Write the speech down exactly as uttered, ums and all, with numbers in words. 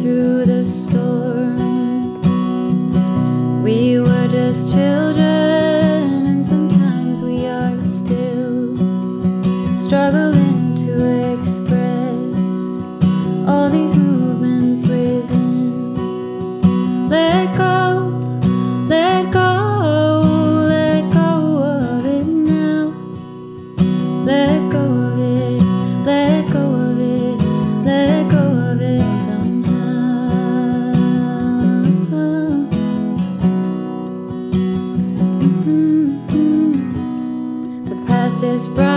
through the storm. We were just children, and sometimes we are still struggling to express all these movements within. Let go, let go, let go of it now. Let go of it, let go of it, let go of it somehow. Mm-hmm. The past is bright.